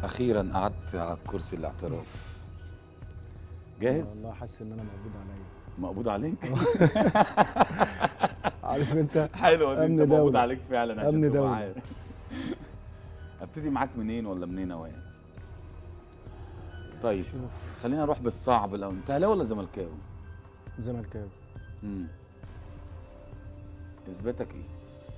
اخيرا قعدت على كرسي الاعتراف. جاهز؟ والله حاسس ان انا مقبوض عليا. مقبوض عليك؟ عارف انت. حلوه دي، انت أمن مقبوض دولة. عليك فعلا عشان أمن تبقى دولة. عارف. ابتدي معاك منين ولا منين اوان؟ طيب شوف. خلينا نروح بالصعب الاول. انت اهلاوي ولا زملكاوي؟ زملكاوي. اثباتك ايه؟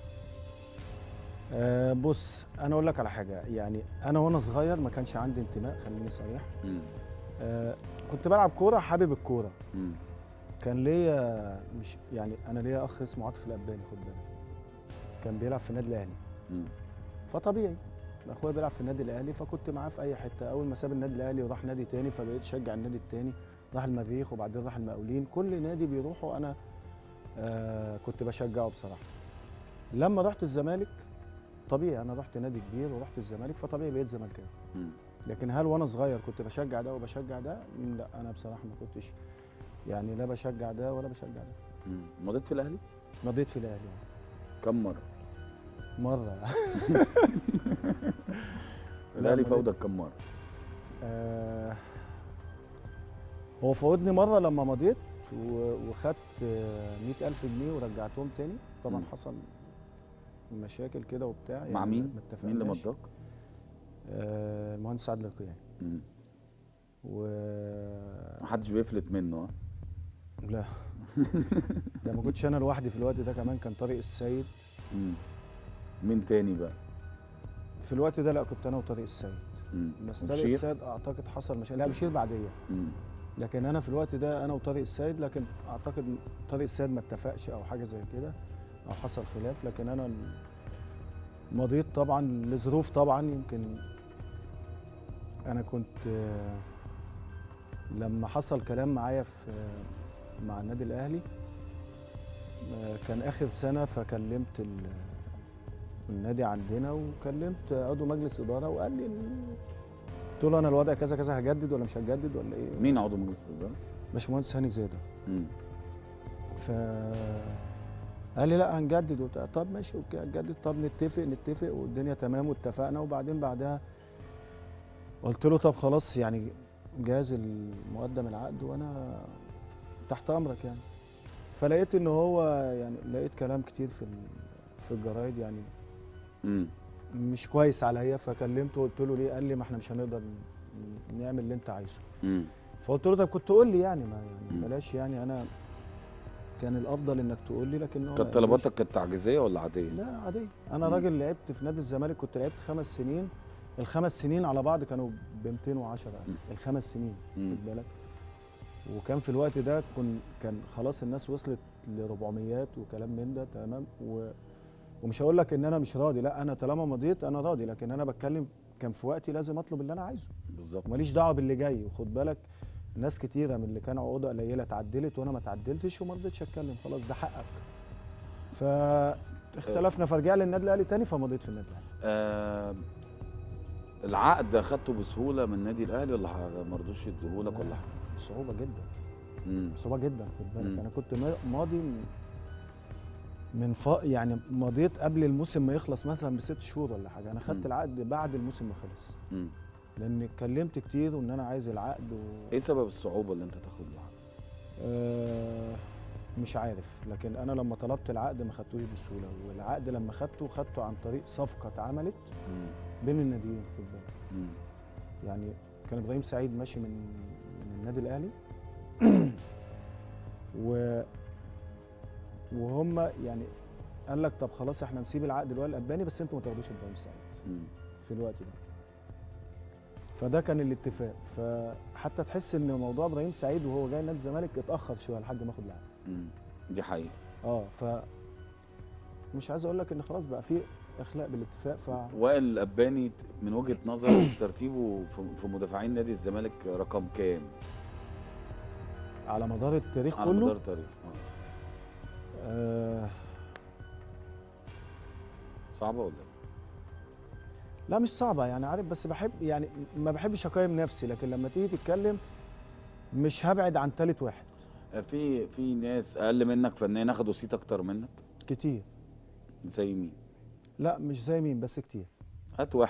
بص انا اقول لك على حاجه، يعني انا وانا صغير ما كانش عندي انتماء، خليني صريح. كنت بلعب كوره، حابب الكوره. كان ليا مش يعني انا ليا اخ اسمه عاطف الاباني، خد بالك، كان بيلعب في النادي الاهلي. فطبيعي اخويا بيلعب في النادي الاهلي، فكنت معاه في اي حته. اول ما ساب النادي الاهلي وراح نادي تاني فبقيت اشجع النادي التاني. راح المريخ وبعدين راح المقاولين، كل نادي بيروحوا انا كنت بشجعه بصراحه. لما رحت الزمالك طبيعي، انا رحت نادي كبير ورحت الزمالك فطبيعي بقيت زملكاوي. لكن هل وانا صغير كنت بشجع ده وبشجع ده؟ لا، انا بصراحه ما كنتش، يعني لا بشجع ده ولا بشجع ده. مضيت في الاهلي؟ مضيت في الاهلي يعني. كم مره؟ مره. الاهلي فوضك كم مره؟ هو فوضني مره لما مضيت وخدت 100,000 جنيه ورجعتهم تاني. طبعا حصل مشاكل كده وبتاع. يعني مع مين؟ مين اللي مضاك؟ المهندس عادل القيعي. محدش بيفلت منه. ها؟ لا. ده ما كنتش انا لوحدي في الوقت ده، كمان كان طارق السيد. مين تاني بقى؟ في الوقت ده لا، كنت انا وطارق السيد. بس طارق السيد اعتقد حصل مشاكل. لا، بشير بعديه. لكن انا في الوقت ده انا وطارق السيد، لكن اعتقد طارق السيد ما اتفقش او حاجه زي كده او حصل خلاف. لكن انا مضيت طبعا لظروف، طبعا يمكن انا كنت لما حصل كلام معايا مع النادي الاهلي، كان اخر سنه، فكلمت النادي عندنا وكلمت عضو مجلس اداره وقال لي، قلت له انا الوضع كذا كذا، هجدد ولا مش هجدد ولا ايه؟ مين عضو مجلس الاداره؟ باشمهندس هاني زاده. قال لي لا هنجدد وبتاع. طب ماشي اوكي هنجدد، طب نتفق والدنيا تمام واتفقنا. وبعدين بعدها قلت له طب خلاص يعني جاهز المقدم العقد وانا تحت امرك يعني. فلقيت ان هو يعني لقيت كلام كتير في الجرايد يعني مش كويس عليا. فكلمته قلت له ليه؟ قال لي ما احنا مش هنقدر نعمل اللي انت عايزه. فقلت له طب كنت تقول لي يعني، ما يعني بلاش يعني، انا كان الافضل انك تقول لي. لكن هو كانت طلباتك كانت تعجيزيه ولا عاديه؟ لا عاديه. انا راجل لعبت في نادي الزمالك، كنت لعبت 5 سنين. الخمس سنين على بعض كانوا ب 210 الخمس سنين، خد بالك. وكان في الوقت ده كان خلاص الناس وصلت ل 400 وكلام من ده، تمام. ومش هقول لك ان انا مش راضي، لا انا طالما مضيت انا راضي. لكن انا بتكلم كان في وقتي لازم اطلب اللي انا عايزه بالظبط، ماليش دعوه باللي جاي. وخد بالك ناس كتيره من اللي كانوا عقوده قليله اتعدلت وانا ما اتعدلتش وما رضيتش اتكلم. خلاص ده حقك. فاختلفنا فرجع لي النادي الاهلي تاني فمضيت في النادي الاهلي. العقد اخدته بسهوله من النادي الاهلي ولا ما رضوش يديهولك ولا حاجه؟ صعوبه جدا. صعوبه جدا، خد بالك. انا كنت ماضي يعني مضيت قبل الموسم ما يخلص مثلا ب6 شهور ولا حاجه. انا خدت العقد بعد الموسم ما خلص. لان اتكلمت كتير وان انا عايز العقد ايه سبب الصعوبه اللي انت تاخد العقد؟ مش عارف. لكن انا لما طلبت العقد ما خدتوش بسهوله. والعقد لما خدته عن طريق صفقه اتعملت بين الناديين، خد بالك. يعني كان ابراهيم سعيد ماشي من النادي الاهلي وهم يعني قال لك طب خلاص احنا نسيب العقد اللي هو الاباني بس انتوا ما تاخدوش ابراهيم سعيد في الوقت ده. فده كان الاتفاق. فحتى تحس ان موضوع ابراهيم سعيد وهو جاي نادي الزمالك اتاخر شويه لحد ما اخد العقد. دي حقيقه. مش عايز اقول لك ان خلاص بقى في اخلاق بالاتفاق. وائل الاباني من وجهه نظرك ترتيبه في مدافعين نادي الزمالك رقم كام؟ على مدار التاريخ كله؟ على مدار التاريخ. صعبه ولا لا مش صعبه يعني، عارف. بس بحب يعني ما بحبش اقيم نفسي. لكن لما تيجي تتكلم مش هبعد عن ثالث واحد. في ناس اقل منك فنيا اخدوا صيت اكتر منك كتير. زي مين؟ لا مش زي مين بس كتير. هات واحد